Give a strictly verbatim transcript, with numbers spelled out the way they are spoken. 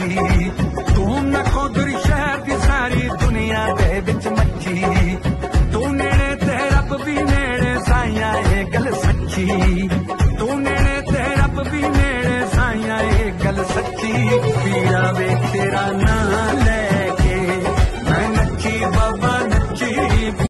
सच्ची तू नखोदरी शहर की सारी दुनिया दे विच मच्छी तू नेड़े ते रब भी नेड़े साइया ये गल सच्ची तू नेड़े ते रब भी नेड़े साइया ये गल सच्ची पीड़ा वे तेरा नाम